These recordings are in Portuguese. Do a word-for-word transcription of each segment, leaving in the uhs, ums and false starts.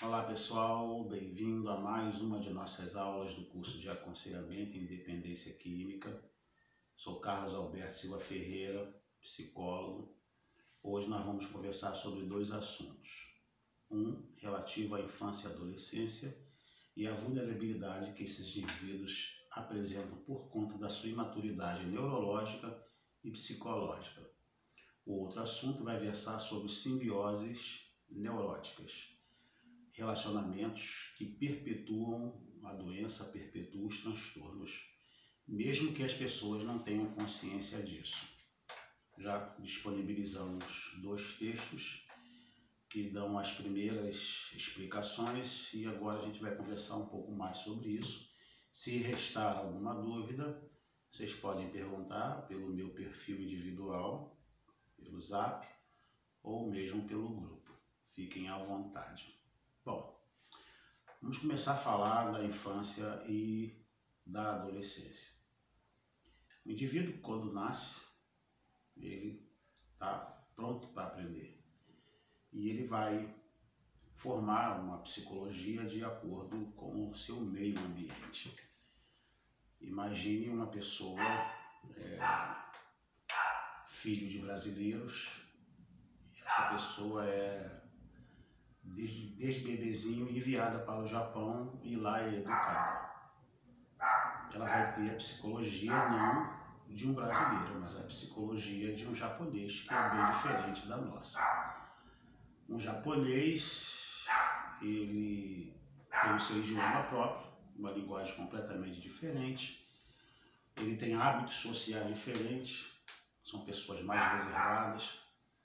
Olá pessoal, bem-vindo a mais uma de nossas aulas do curso de Aconselhamento em Dependência Química. Sou Carlos Alberto Silva Ferreira, psicólogo. Hoje nós vamos conversar sobre dois assuntos. Um, relativo à infância e adolescência e a vulnerabilidade que esses indivíduos apresentam por conta da sua imaturidade neurológica e psicológica. O outro assunto vai versar sobre simbioses neuróticas, relacionamentos que perpetuam a doença, perpetuam os transtornos, mesmo que as pessoas não tenham consciência disso. Já disponibilizamos dois textos que dão as primeiras explicações e agora a gente vai conversar um pouco mais sobre isso. Se restar alguma dúvida, vocês podem perguntar pelo meu perfil individual, pelo Zap ou mesmo pelo grupo. Fiquem à vontade. Bom, vamos começar a falar da infância e da adolescência. O indivíduo, quando nasce, ele está pronto para aprender. E ele vai formar uma psicologia de acordo com o seu meio ambiente. Imagine uma pessoa, é, filho de brasileiros, e essa pessoa é Desde, desde bebezinho enviada para o Japão e lá é educada. Ela vai ter a psicologia não de um brasileiro, mas a psicologia de um japonês, que é bem diferente da nossa. Um japonês, ele tem o seu idioma próprio, uma linguagem completamente diferente, ele tem hábitos sociais diferentes, são pessoas mais reservadas.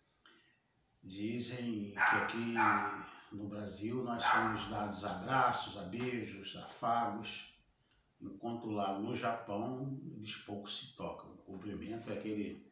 Dizem que aqui no Brasil nós somos dados a abraços, a beijos, afagos, enquanto lá no Japão eles pouco se tocam. O cumprimento é aquele...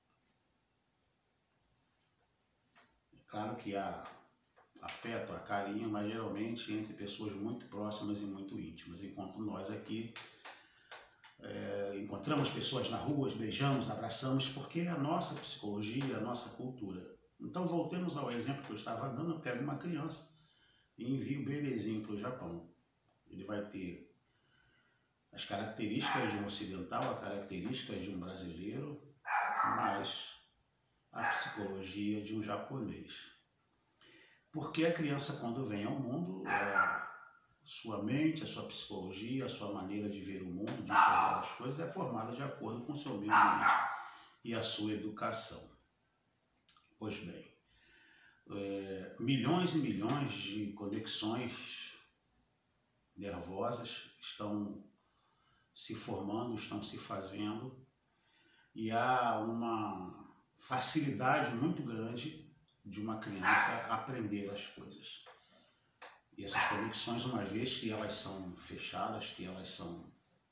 É claro que há afeto, há carinho, mas geralmente entre pessoas muito próximas e muito íntimas, enquanto nós aqui é, encontramos pessoas na rua, beijamos, abraçamos, porque é a nossa psicologia, a nossa cultura. Então voltemos ao exemplo que eu estava dando. Eu pego uma criança e envio o bebezinho para o Japão. Ele vai ter as características de um ocidental, as características de um brasileiro, mas a psicologia de um japonês. Porque a criança, quando vem ao mundo, é, sua mente, a sua psicologia, a sua maneira de ver o mundo, de enxergar as coisas, é formada de acordo com o seu meio ambiente e a sua educação. Pois bem, é, milhões e milhões de conexões nervosas estão se formando, estão se fazendo, e há uma facilidade muito grande de uma criança aprender as coisas. E essas conexões, uma vez que elas são fechadas, que elas são,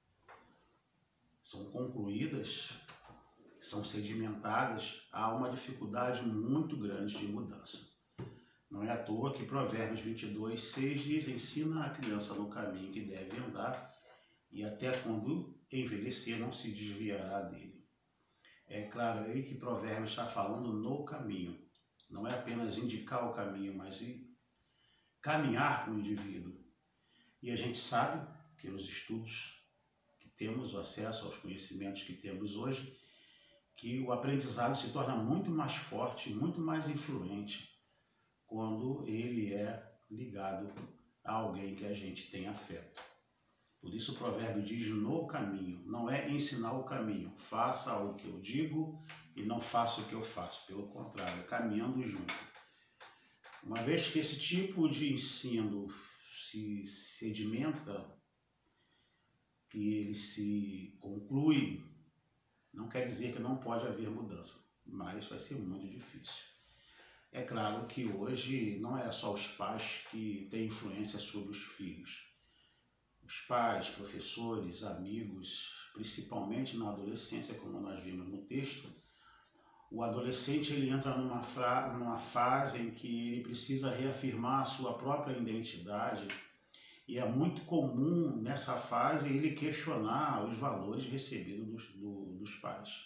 são concluídas, são sedimentadas, há uma dificuldade muito grande de mudança. Não é à toa que Provérbios vinte e dois, seis diz: ensina a criança no caminho que deve andar, e até quando envelhecer não se desviará dele. É claro aí que Provérbios está falando no caminho. Não é apenas indicar o caminho, mas caminhar com o indivíduo. E a gente sabe, pelos estudos que temos, o acesso aos conhecimentos que temos hoje, que o aprendizado se torna muito mais forte, muito mais influente quando ele é ligado a alguém que a gente tem afeto. Por isso o provérbio diz no caminho, não é ensinar o caminho, faça o que eu digo e não faça o que eu faço, pelo contrário, caminhando junto. Uma vez que esse tipo de ensino se sedimenta, que ele se conclui, não quer dizer que não pode haver mudança, mas vai ser muito difícil. É claro que hoje não é só os pais que têm influência sobre os filhos. Os pais, professores, amigos, principalmente na adolescência, como nós vimos no texto, o adolescente ele entra numa, fra... numa fase em que ele precisa reafirmar a sua própria identidade, e é muito comum nessa fase ele questionar os valores recebidos dos, do, dos pais.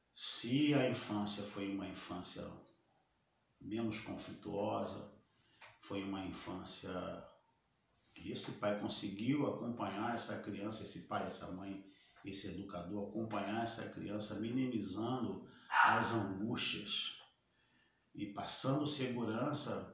Se a infância foi uma infância menos conflituosa, foi uma infância que esse pai conseguiu acompanhar essa criança, esse pai, essa mãe, esse educador, acompanhar essa criança minimizando as angústias e passando segurança,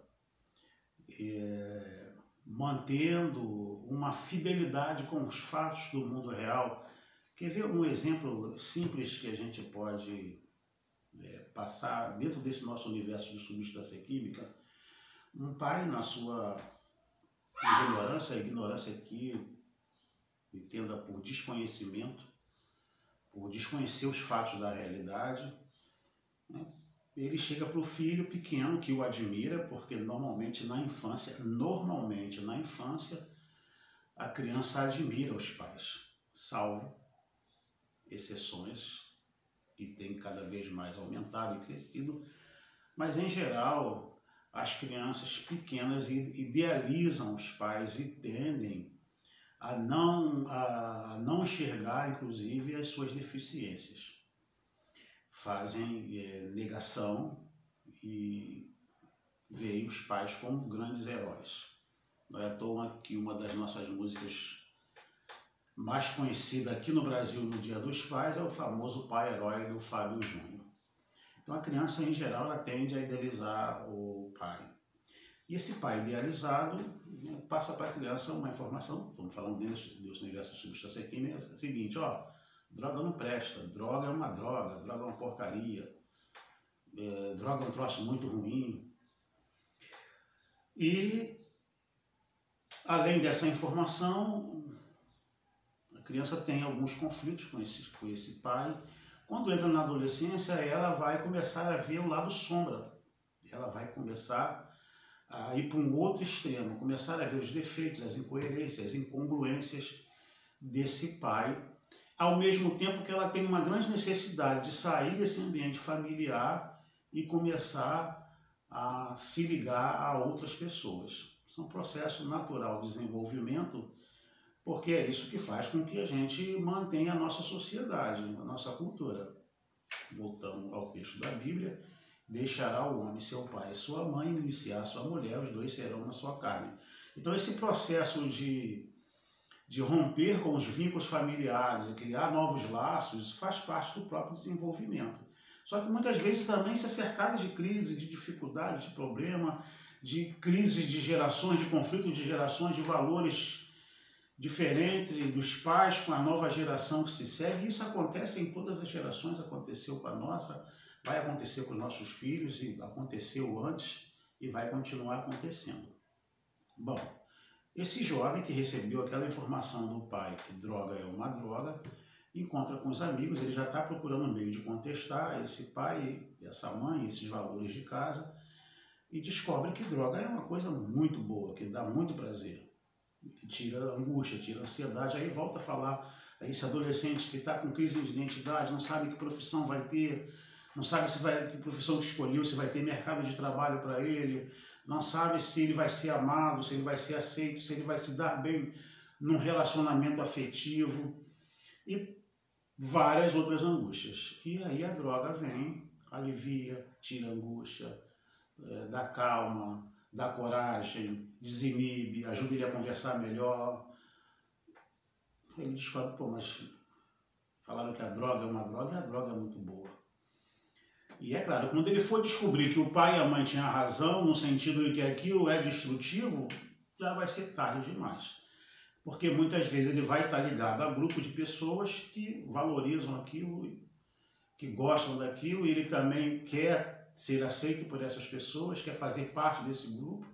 é, mantendo uma fidelidade com os fatos do mundo real. Quer ver um exemplo simples que a gente pode é, passar dentro desse nosso universo de substância química? Um pai, na sua ignorância, a ignorância aqui entenda por desconhecimento, por desconhecer os fatos da realidade, né? Ele chega para o filho pequeno que o admira, porque normalmente na infância, normalmente na infância, a criança admira os pais, salvo exceções que têm cada vez mais aumentado e crescido, mas em geral as crianças pequenas idealizam os pais e tendem a não, a não enxergar, inclusive, as suas deficiências. Fazem é, negação e veem os pais como grandes heróis. Não é à toa que uma das nossas músicas mais conhecida aqui no Brasil no Dia dos Pais é o famoso Pai Herói do Fábio Júnior. Então a criança em geral ela tende a idealizar o pai. E esse pai idealizado, né, passa para a criança uma informação, estamos falando desse universo de substância química, é o seguinte, ó, droga não presta, droga é uma droga, droga é uma porcaria, é, droga é um troço muito ruim. E além dessa informação, a criança tem alguns conflitos com esse, com esse pai. Quando entra na adolescência, ela vai começar a ver o lado sombra. Ela vai começar a ir para um outro extremo, começar a ver os defeitos, as incoerências, as incongruências desse pai, ao mesmo tempo que ela tem uma grande necessidade de sair desse ambiente familiar e começar a se ligar a outras pessoas. Isso é um processo natural de desenvolvimento, porque é isso que faz com que a gente mantenha a nossa sociedade, a nossa cultura. Voltando ao texto da Bíblia, deixará o homem seu pai e sua mãe, iniciar sua mulher, os dois serão uma só carne. Então esse processo de, de romper com os vínculos familiares e criar novos laços faz parte do próprio desenvolvimento. Só que muitas vezes também se é cercado de crise, de dificuldade, de problema, de crise de gerações, de conflito de gerações, de valores diferentes dos pais com a nova geração que se segue. Isso acontece em todas as gerações, aconteceu com a nossa, vai acontecer com os nossos filhos, e aconteceu antes e vai continuar acontecendo. Bom, esse jovem que recebeu aquela informação do pai que droga é uma droga, encontra com os amigos, ele já está procurando um meio de contestar esse pai, essa mãe, esses valores de casa, e descobre que droga é uma coisa muito boa, que dá muito prazer, que tira a angústia, tira a ansiedade. Aí volta a falar, esse adolescente que está com crise de identidade, não sabe que profissão vai ter, não sabe se vai, que profissão que escolheu, se vai ter mercado de trabalho para ele, não sabe se ele vai ser amado, se ele vai ser aceito, se ele vai se dar bem num relacionamento afetivo e várias outras angústias. E aí a droga vem, alivia, tira a angústia, é, dá calma, dá coragem, desinibe, ajuda ele a conversar melhor. Ele descobre, pô, mas falaram que a droga é uma droga, e a droga é muito boa. E é claro, quando ele for descobrir que o pai e a mãe tinham razão, no sentido de que aquilo é destrutivo, já vai ser tarde demais. Porque muitas vezes ele vai estar ligado a grupo de pessoas que valorizam aquilo, que gostam daquilo, e ele também quer ser aceito por essas pessoas, quer fazer parte desse grupo.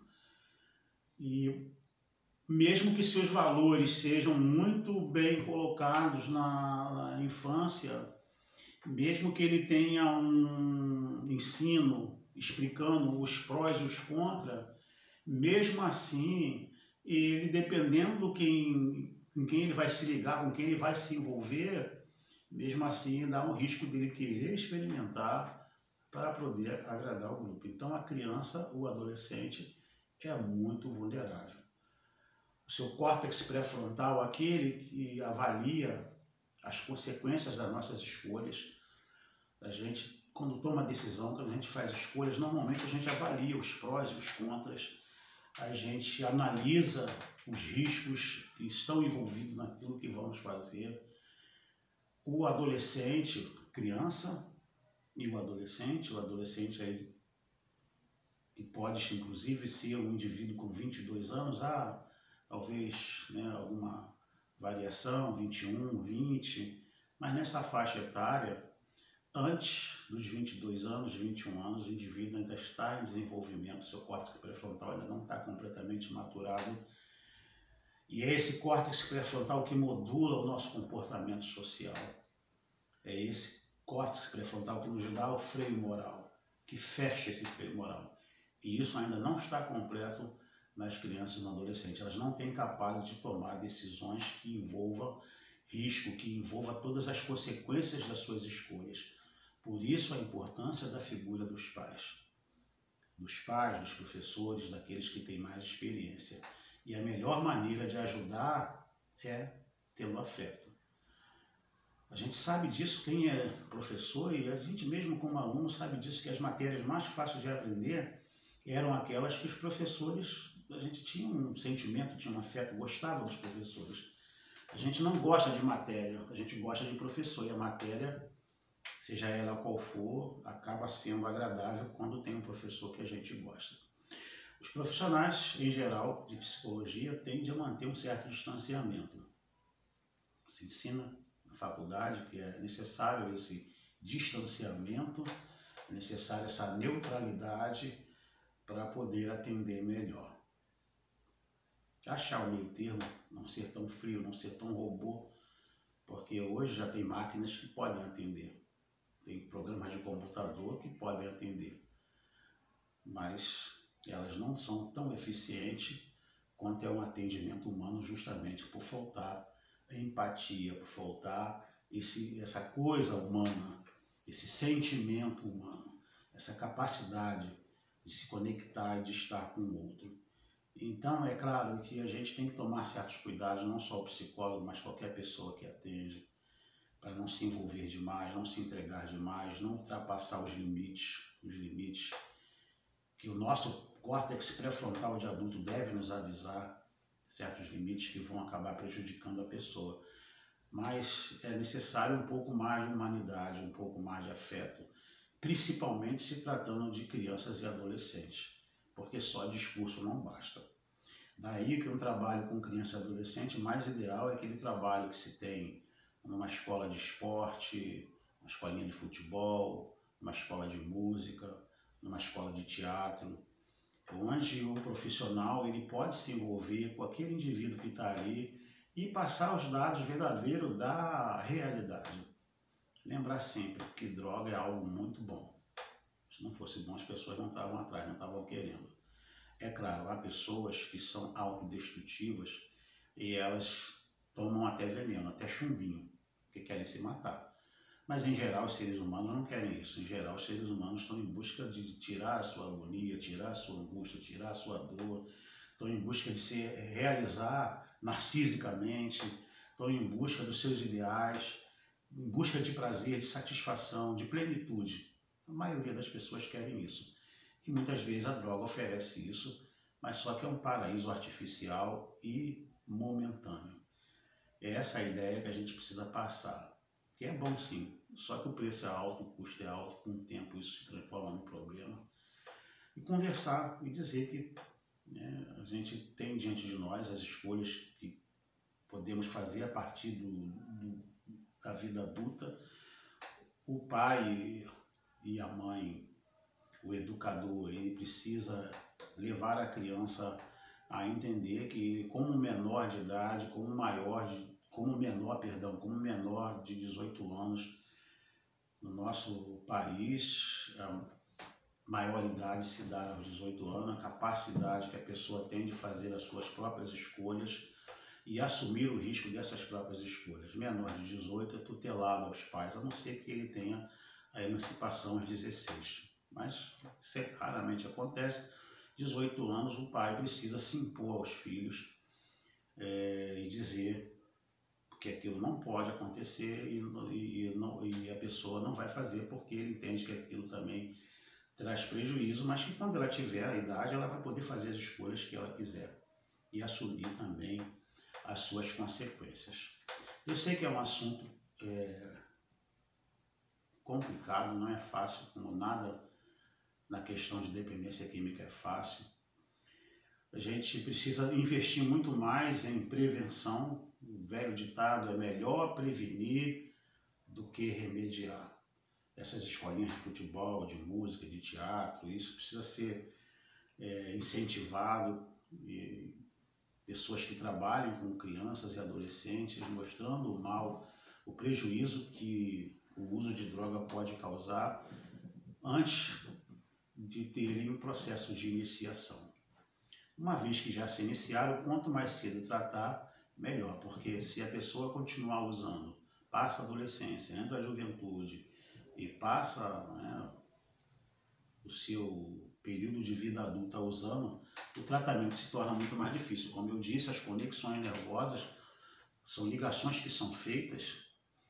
E mesmo que seus valores sejam muito bem colocados na, na infância, mesmo que ele tenha um ensino explicando os prós e os contras, mesmo assim, ele, dependendo do quem, com quem ele vai se ligar, com quem ele vai se envolver, mesmo assim dá um risco dele querer experimentar para poder agradar o grupo. Então a criança, o adolescente, é muito vulnerável. O seu córtex pré-frontal, aquele que avalia as consequências das nossas escolhas, a gente, quando toma decisão, quando a gente faz escolhas, normalmente a gente avalia os prós e os contras, a gente analisa os riscos que estão envolvidos naquilo que vamos fazer. O adolescente, criança e o adolescente, o adolescente aí, que pode inclusive ser um indivíduo com vinte e dois anos, há talvez, né, alguma variação, vinte e um, vinte, mas nessa faixa etária, antes dos vinte e dois anos, vinte e um anos, o indivíduo ainda está em desenvolvimento, seu córtex pré-frontal ainda não está completamente maturado. E é esse córtex pré-frontal que modula o nosso comportamento social. É esse córtex pré-frontal que nos dá o freio moral, que fecha esse freio moral. E isso ainda não está completo nas crianças e no adolescente. Elas não têm capazes de tomar decisões que envolvam risco, que envolvam todas as consequências das suas escolhas. Por isso a importância da figura dos pais. Dos pais, dos professores, daqueles que têm mais experiência. E a melhor maneira de ajudar é tendo afeto. A gente sabe disso, quem é professor, e a gente mesmo como aluno sabe disso, que as matérias mais fáceis de aprender eram aquelas que os professores, a gente tinha um sentimento, tinha um afeto, gostava dos professores. A gente não gosta de matéria, a gente gosta de professor, e a matéria, seja ela qual for, acaba sendo agradável quando tem um professor que a gente gosta. Os profissionais, em geral, de psicologia, tendem a manter um certo distanciamento. Se ensina na faculdade que é necessário esse distanciamento, é necessária essa neutralidade para poder atender melhor. Achar o meio termo, não ser tão frio, não ser tão robô, porque hoje já tem máquinas que podem atender. Tem programas de computador que podem atender, mas elas não são tão eficientes quanto é um atendimento humano, justamente por faltar empatia, por faltar esse, essa coisa humana, esse sentimento humano, essa capacidade de se conectar e de estar com o outro. Então, é claro que a gente tem que tomar certos cuidados, não só o psicólogo, mas qualquer pessoa que atende, para não se envolver demais, não se entregar demais, não ultrapassar os limites, os limites que o nosso córtex pré-frontal de adulto deve nos avisar, certos limites que vão acabar prejudicando a pessoa. Mas é necessário um pouco mais de humanidade, um pouco mais de afeto, principalmente se tratando de crianças e adolescentes, porque só discurso não basta. Daí que um trabalho com criança e adolescente mais ideal é aquele trabalho que se tem numa escola de esporte, uma escolinha de futebol, uma escola de música, numa escola de teatro, onde o profissional ele pode se envolver com aquele indivíduo que está ali e passar os dados verdadeiros da realidade. Lembrar sempre que droga é algo muito bom. Se não fosse bom, as pessoas não estavam atrás, não estavam querendo. É claro, há pessoas que são autodestrutivas e elas tomam até veneno, até chumbinho, que querem se matar. Mas, em geral, os seres humanos não querem isso. Em geral, os seres humanos estão em busca de tirar a sua agonia, tirar a sua angústia, tirar a sua dor, estão em busca de se realizar narcisicamente, estão em busca dos seus ideais, em busca de prazer, de satisfação, de plenitude. A maioria das pessoas querem isso. E muitas vezes a droga oferece isso, mas só que é um paraíso artificial e momentâneo. É essa a ideia que a gente precisa passar. Que é bom sim, só que o preço é alto, o custo é alto, com o tempo isso se transforma num problema. E conversar e dizer que, né, a gente tem diante de nós as escolhas que podemos fazer a partir do, do, da vida adulta. O pai e a mãe, o educador, ele precisa levar a criança a entender que como menor de idade, como maior de como menor, perdão, como menor de dezoito anos, no nosso país, a maioridade se dá aos dezoito anos, a capacidade que a pessoa tem de fazer as suas próprias escolhas e assumir o risco dessas próprias escolhas. Menor de dezoito é tutelado aos pais, a não ser que ele tenha a emancipação aos dezesseis. Mas isso raramente acontece. dezoito anos, o pai precisa se impor aos filhos é, e dizer que aquilo não pode acontecer e, e, não, e a pessoa não vai fazer porque ele entende que aquilo também traz prejuízo, mas que quando ela tiver a idade, ela vai poder fazer as escolhas que ela quiser e assumir também as suas consequências. Eu sei que é um assunto é, complicado, não é fácil, como nada na questão de dependência química é fácil. A gente precisa investir muito mais em prevenção. O velho ditado é melhor prevenir do que remediar. Essas escolinhas de futebol, de música, de teatro, isso precisa ser é, incentivado. E pessoas que trabalhem com crianças e adolescentes, mostrando o mal, o prejuízo que o uso de droga pode causar antes de terem um processo de iniciação. Uma vez que já se iniciaram, quanto mais cedo tratar, melhor, porque se a pessoa continuar usando, passa a adolescência, entra a juventude e passa, né, o seu período de vida adulta usando, o tratamento se torna muito mais difícil. Como eu disse, as conexões nervosas são ligações que são feitas,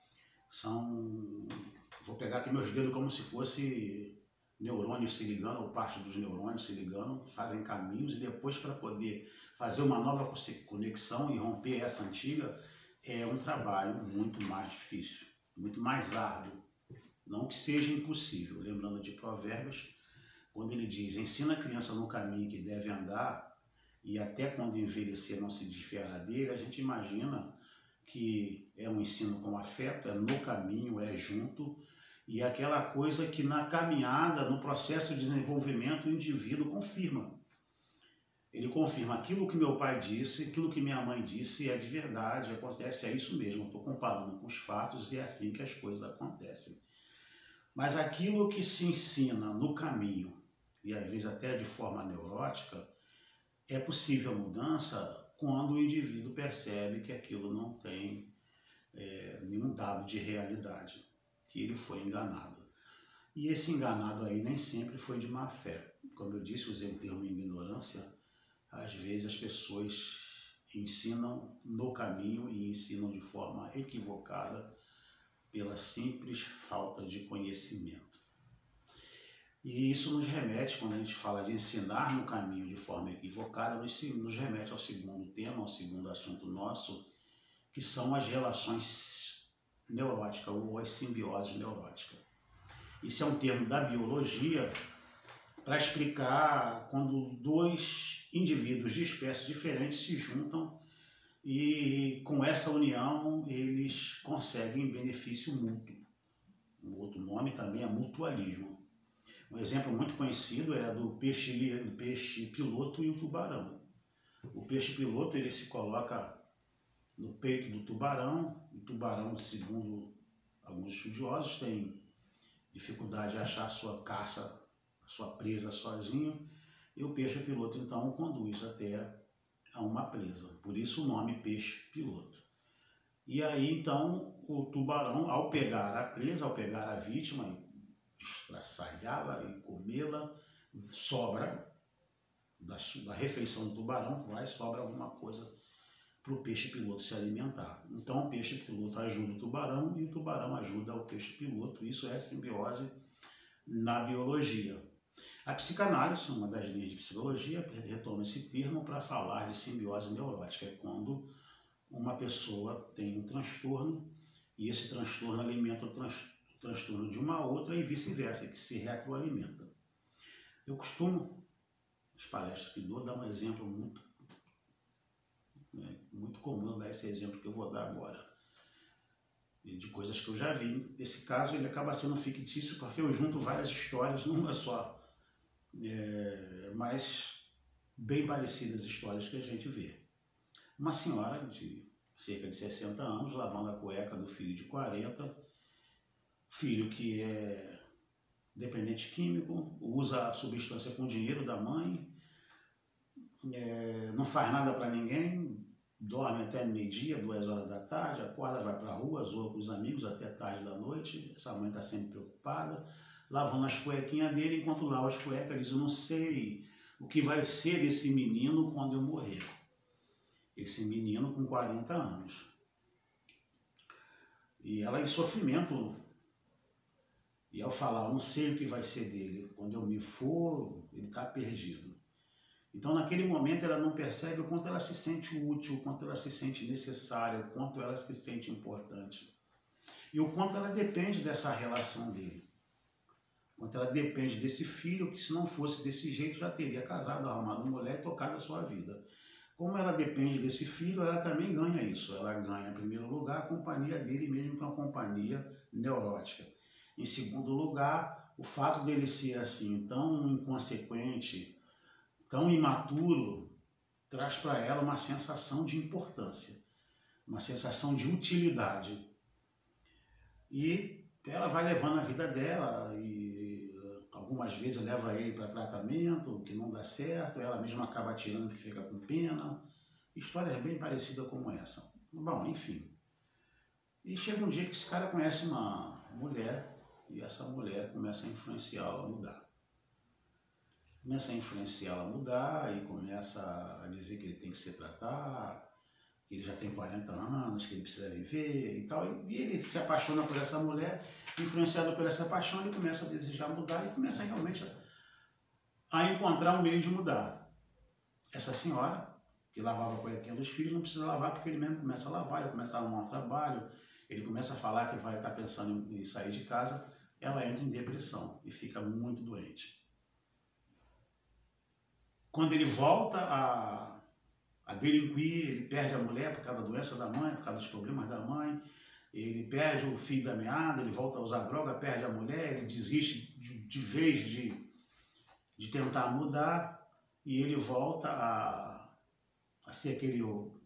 são... Vou pegar aqui meus dedos como se fosse neurônios se ligando, ou parte dos neurônios se ligando, fazem caminhos, e depois, para poder fazer uma nova conexão e romper essa antiga, é um trabalho muito mais difícil, muito mais árduo. Não que seja impossível. Lembrando de Provérbios, quando ele diz: ensina a criança no caminho que deve andar, e até quando envelhecer não se desviará dele, a gente imagina que é um ensino com afeto, é no caminho, é junto, e é aquela coisa que na caminhada, no processo de desenvolvimento, o indivíduo confirma. Ele confirma aquilo que meu pai disse, aquilo que minha mãe disse é de verdade, acontece, é isso mesmo. Estou comparando com os fatos e é assim que as coisas acontecem. Mas aquilo que se ensina no caminho, e às vezes até de forma neurótica, é possível mudança quando o indivíduo percebe que aquilo não tem é, nenhum dado de realidade, que ele foi enganado. E esse enganado aí nem sempre foi de má fé. Como eu disse, usei o termo ignorância. Às vezes as pessoas ensinam no caminho e ensinam de forma equivocada pela simples falta de conhecimento. E isso nos remete, quando a gente fala de ensinar no caminho de forma equivocada, nos remete ao segundo tema, ao segundo assunto nosso, que são as relações neuróticas ou as simbioses neuróticas. Isso é um termo da biologia para explicar quando dois indivíduos de espécies diferentes se juntam e com essa união eles conseguem benefício mútuo. Um outro nome também é mutualismo. Um exemplo muito conhecido é do peixe, do peixe piloto e o tubarão. O peixe piloto ele se coloca no peito do tubarão. O tubarão, segundo alguns estudiosos, tem dificuldade de achar a sua caça, a sua presa sozinho, e o peixe piloto então o conduz até a uma presa. Por isso o nome peixe piloto. E aí então o tubarão, ao pegar a presa, ao pegar a vítima, estraçalhá-la e comê-la, sobra da, da refeição do tubarão, vai sobra alguma coisa para o peixe piloto se alimentar. Então o peixe piloto ajuda o tubarão e o tubarão ajuda o peixe piloto. Isso é simbiose na biologia. A psicanálise, uma das linhas de psicologia, retoma esse termo para falar de simbiose neurótica. É quando uma pessoa tem um transtorno e esse transtorno alimenta o transtorno transtorno de uma outra e vice-versa, que se retroalimenta. Eu costumo, nas palestras que dou, dar um exemplo muito, né, muito comum, dar esse exemplo que eu vou dar agora, de coisas que eu já vi. Esse caso ele acaba sendo fictício porque eu junto várias histórias numa só, é, mas bem parecidas histórias que a gente vê. Uma senhora de cerca de sessenta anos lavando a cueca do filho de quarenta, filho que é dependente químico, usa a substância com dinheiro da mãe, é, não faz nada para ninguém, dorme até meio-dia, duas horas da tarde, acorda, vai para a rua, zoa com os amigos até tarde da noite. Essa mãe está sempre preocupada, lavando as cuequinhas dele, enquanto lava as cuecas, diz: eu não sei o que vai ser desse menino quando eu morrer. Esse menino com quarenta anos. E ela em sofrimento. E ao falar, eu não sei o que vai ser dele, quando eu me for, ele está perdido. Então, naquele momento, ela não percebe o quanto ela se sente útil, o quanto ela se sente necessária, o quanto ela se sente importante. E o quanto ela depende dessa relação dele. O quanto ela depende desse filho, que se não fosse desse jeito, já teria casado, arrumado uma mulher e tocado a sua vida. Como ela depende desse filho, ela também ganha isso. Ela ganha, em primeiro lugar, a companhia dele, mesmo que uma companhia neurótica. Em segundo lugar, o fato dele ser assim, tão inconsequente, tão imaturo, traz para ela uma sensação de importância, uma sensação de utilidade. E ela vai levando a vida dela e algumas vezes leva ele para tratamento, que não dá certo, ela mesma acaba tirando porque fica com pena. Histórias bem parecidas como essa. Bom, enfim. E chega um dia que esse cara conhece uma mulher e essa mulher começa a influenciá-la a mudar. Começa a influenciá-la a mudar e começa a dizer que ele tem que se tratar, que ele já tem quarenta anos, que ele precisa viver e tal. E ele se apaixona por essa mulher, influenciado por essa paixão, ele começa a desejar mudar e começa realmente a, a encontrar um meio de mudar. Essa senhora, que lavava a cuequinha dos filhos, não precisa lavar porque ele mesmo começa a lavar, ele começa a arrumar um trabalho, ele começa a falar que vai estar pensando em sair de casa, ela entra em depressão e fica muito doente. Quando ele volta a, a delinquir, ele perde a mulher por causa da doença da mãe, por causa dos problemas da mãe, ele perde o filho da meada, ele volta a usar droga, perde a mulher, ele desiste de, de vez de, de tentar mudar e ele volta a, a ser aquele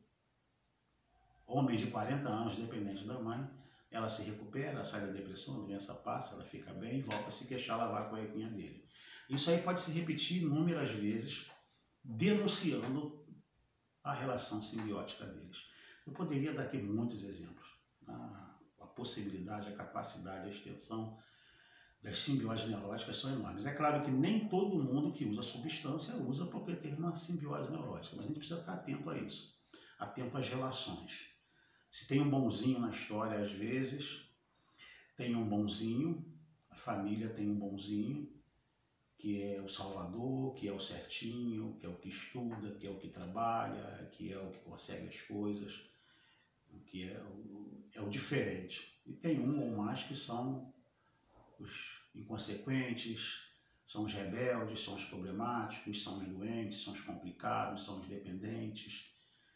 homem de quarenta anos, dependente da mãe. Ela se recupera, sai da depressão, a doença passa, ela fica bem e volta a se queixar, lavar a cuequinha dele. Isso aí pode se repetir inúmeras vezes, denunciando a relação simbiótica deles. Eu poderia dar aqui muitos exemplos. A, a possibilidade, a capacidade, a extensão das simbioses neuróticas são enormes. É claro que nem todo mundo que usa substância usa porque tem uma simbiose neurótica, mas a gente precisa estar atento a isso, atento às relações. Se tem um bonzinho na história, às vezes, tem um bonzinho, a família tem um bonzinho, que é o salvador, que é o certinho, que é o que estuda, que é o que trabalha, que é o que consegue as coisas, que é o, é o diferente. E tem um ou mais que são os inconsequentes, são os rebeldes, são os problemáticos, são os doentes, são os complicados, são os dependentes.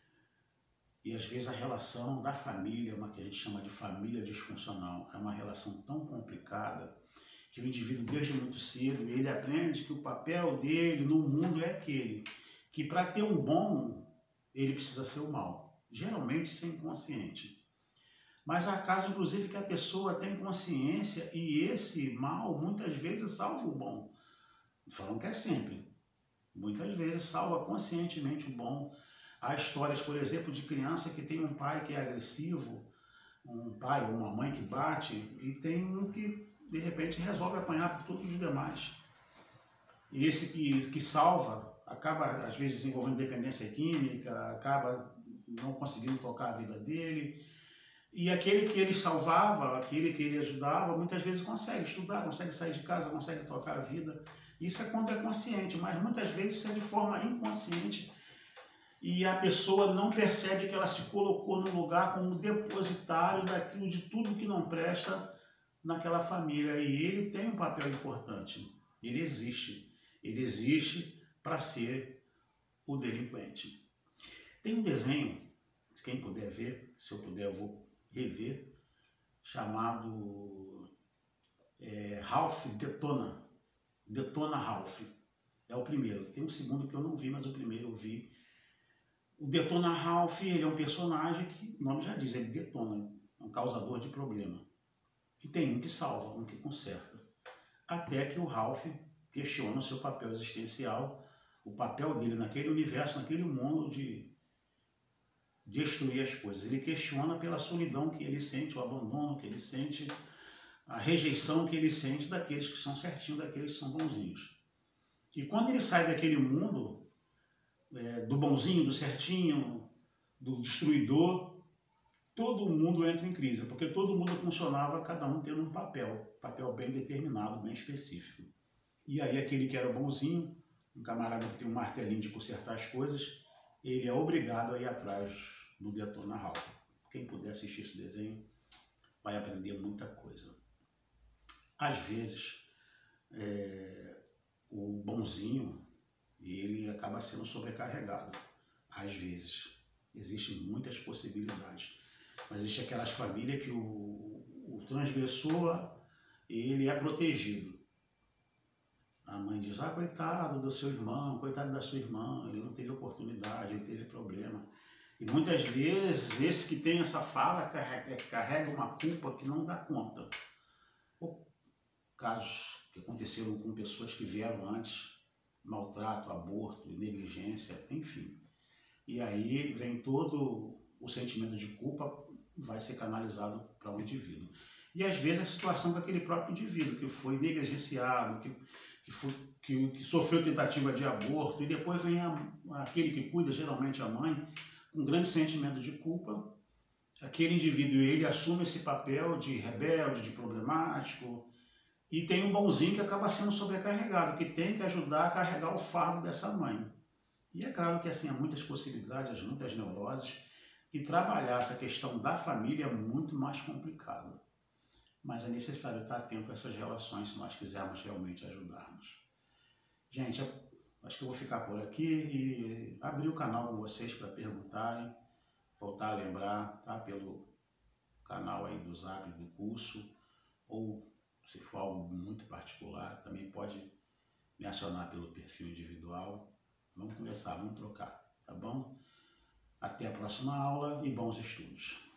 E às vezes a relação da família, uma que a gente chama de família disfuncional, é uma relação tão complicada que o indivíduo desde muito cedo ele aprende que o papel dele no mundo é aquele, que para ter um bom ele precisa ser o mal, geralmente sem consciente. Mas há casos, inclusive, que a pessoa tem consciência e esse mal muitas vezes salva o bom. Falam que é sempre. Muitas vezes salva conscientemente o bom. Há histórias, por exemplo, de criança que tem um pai que é agressivo, um pai ou uma mãe que bate, e tem um que, de repente, resolve apanhar por todos os demais. E esse que, que salva acaba, às vezes, desenvolvendo dependência química, acaba não conseguindo tocar a vida dele. E aquele que ele salvava, aquele que ele ajudava, muitas vezes consegue estudar, consegue sair de casa, consegue tocar a vida. Isso é quando é consciente, mas muitas vezes isso é de forma inconsciente e a pessoa não percebe que ela se colocou no lugar como depositário daquilo, de tudo que não presta naquela família. E ele tem um papel importante, ele existe, ele existe para ser o delinquente. Tem um desenho, quem puder ver, se eu puder eu vou rever, chamado é, Ralph Detona, Detona Ralph, é o primeiro. Tem um segundo que eu não vi, mas o primeiro eu vi. O Detona Ralph, ele é um personagem que, o nome já diz, ele detona, é um causador de problema. E tem um que salva, um que conserta. Até que o Ralph questiona o seu papel existencial, o papel dele naquele universo, naquele mundo de destruir as coisas. Ele questiona pela solidão que ele sente, o abandono que ele sente, a rejeição que ele sente daqueles que são certinhos, daqueles que são bonzinhos. E quando ele sai daquele mundo, é, do bonzinho, do certinho, do destruidor, todo mundo entra em crise, porque todo mundo funcionava, cada um tendo um papel, papel bem determinado, bem específico. E aí aquele que era bonzinho, um camarada que tem um martelinho de consertar as coisas, ele é obrigado a ir atrás do Detona Ralph. Quem puder assistir esse desenho vai aprender muita coisa. Às vezes, é, o bonzinho, ele acaba sendo sobrecarregado. Às vezes. Existem muitas possibilidades. Mas existe aquelas famílias que o, o transgressor, ele é protegido. A mãe diz, ah, coitado do seu irmão, coitado da sua irmã, ele não teve oportunidade, ele teve problema. E muitas vezes, esse que tem essa fala carrega, carrega uma culpa que não dá conta. Ou casos que aconteceram com pessoas que vieram antes, maltrato, aborto, negligência, enfim. E aí vem todo o sentimento de culpa, vai ser canalizado para um indivíduo. E às vezes a situação com aquele próprio indivíduo, que foi negligenciado, que, que, foi, que, que sofreu tentativa de aborto, e depois vem a, aquele que cuida, geralmente a mãe, com um grande sentimento de culpa. Aquele indivíduo, ele assume esse papel de rebelde, de problemático, e tem um bonzinho que acaba sendo sobrecarregado, que tem que ajudar a carregar o fardo dessa mãe. E é claro que assim, há muitas possibilidades, muitas neuroses, e trabalhar essa questão da família é muito mais complicado. Mas é necessário estar atento a essas relações se nós quisermos realmente ajudarmos. Gente, acho que eu vou ficar por aqui e abrir o canal com vocês para perguntarem, voltar a lembrar, tá? Pelo canal aí do Zap do curso, ou se for algo muito particular, também pode me acionar pelo perfil individual. Vamos conversar, vamos trocar, tá bom? Até a próxima aula e bons estudos.